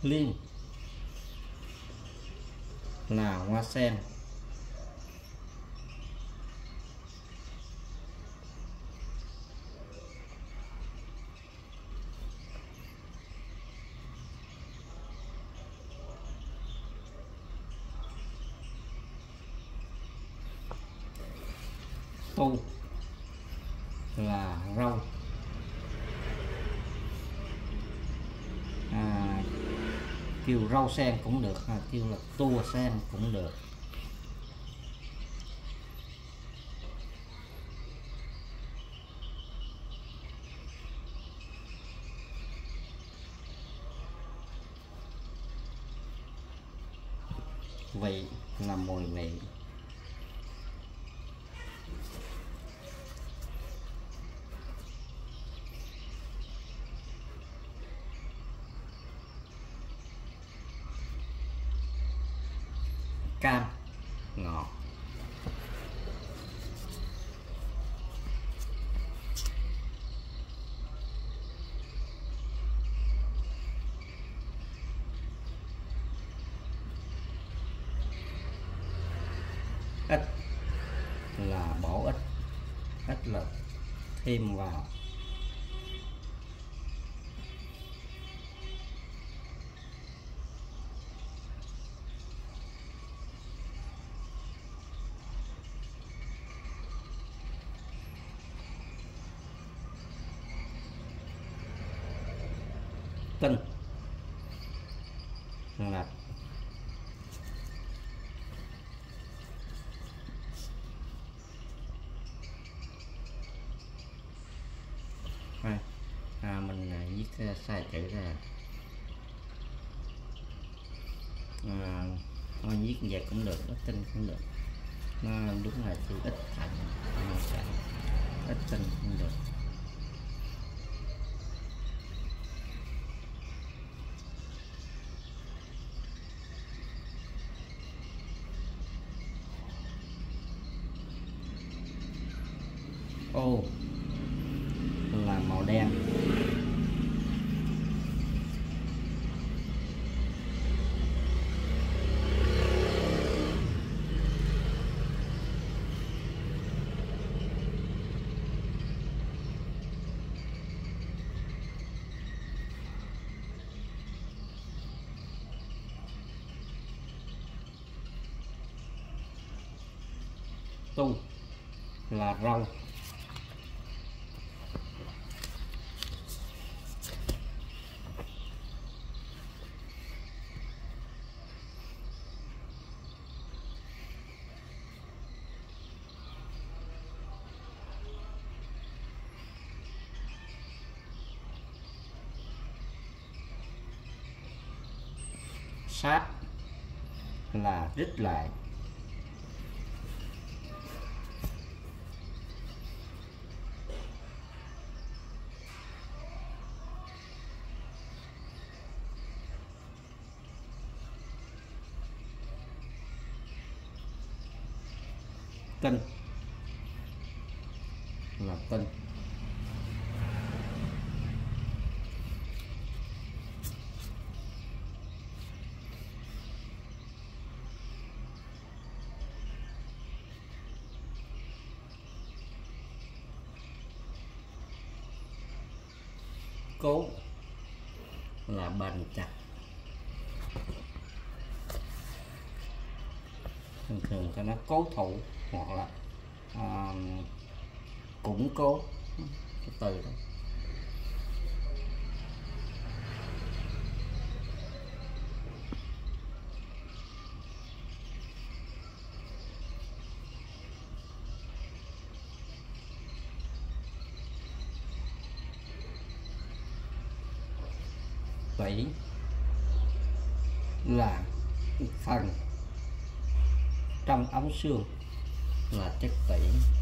Liên là hoa sen. Tu là rau. Kêu rau sen cũng được, kêu là tua sen cũng được. Vị là mùi vị. Cam ngọt. Ít là bỏ ít, ít là thêm vào. Tinh là mình viết sai chữ ra. Thôi viết vậy cũng được, ít tinh cũng được. Nó đúng là chữ ít thành, ít tinh cũng được. Ô là màu đen. Tu là rau. Sát là rít lại. Tinh là tinh. Cố là bền chặt. Thường thường ta nói cố thủ hoặc là củng cố, cái từ đó. Tủy là phần trong ống xương là chất tủy.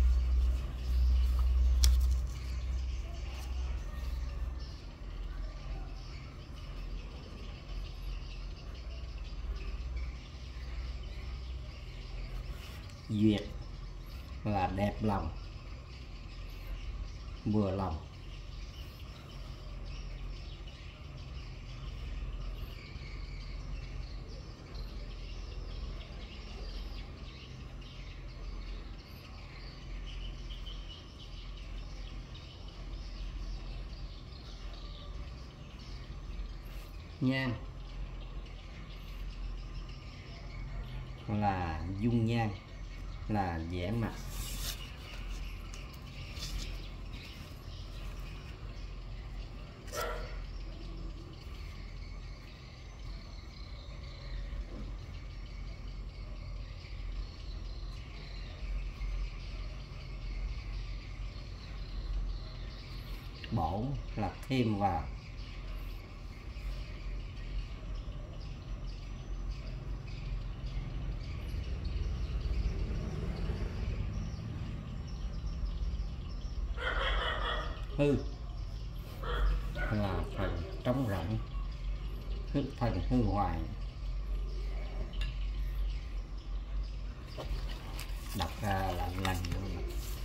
Duyệt là đẹp lòng, vừa lòng. Nhang là dung nhan, là vẻ mặt. Bổ là thêm vào. Hư là phần trống rỗng, phần hư hoài. Đọc ra là lần nữa.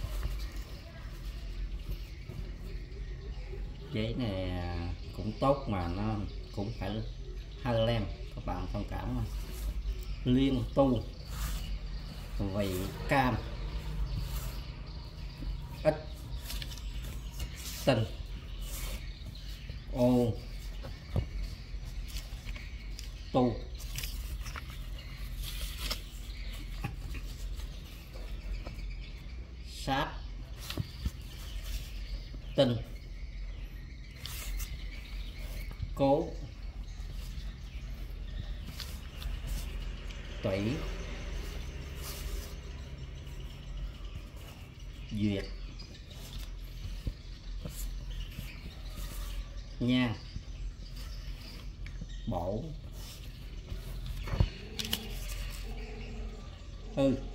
Giấy này cũng tốt mà nó cũng phải hơi lem, các bạn thông cảm. Liên tu vị cam, ít tinh, ô tu. Sát tinh, cố tủy, duyệt, nha, bổ, hư.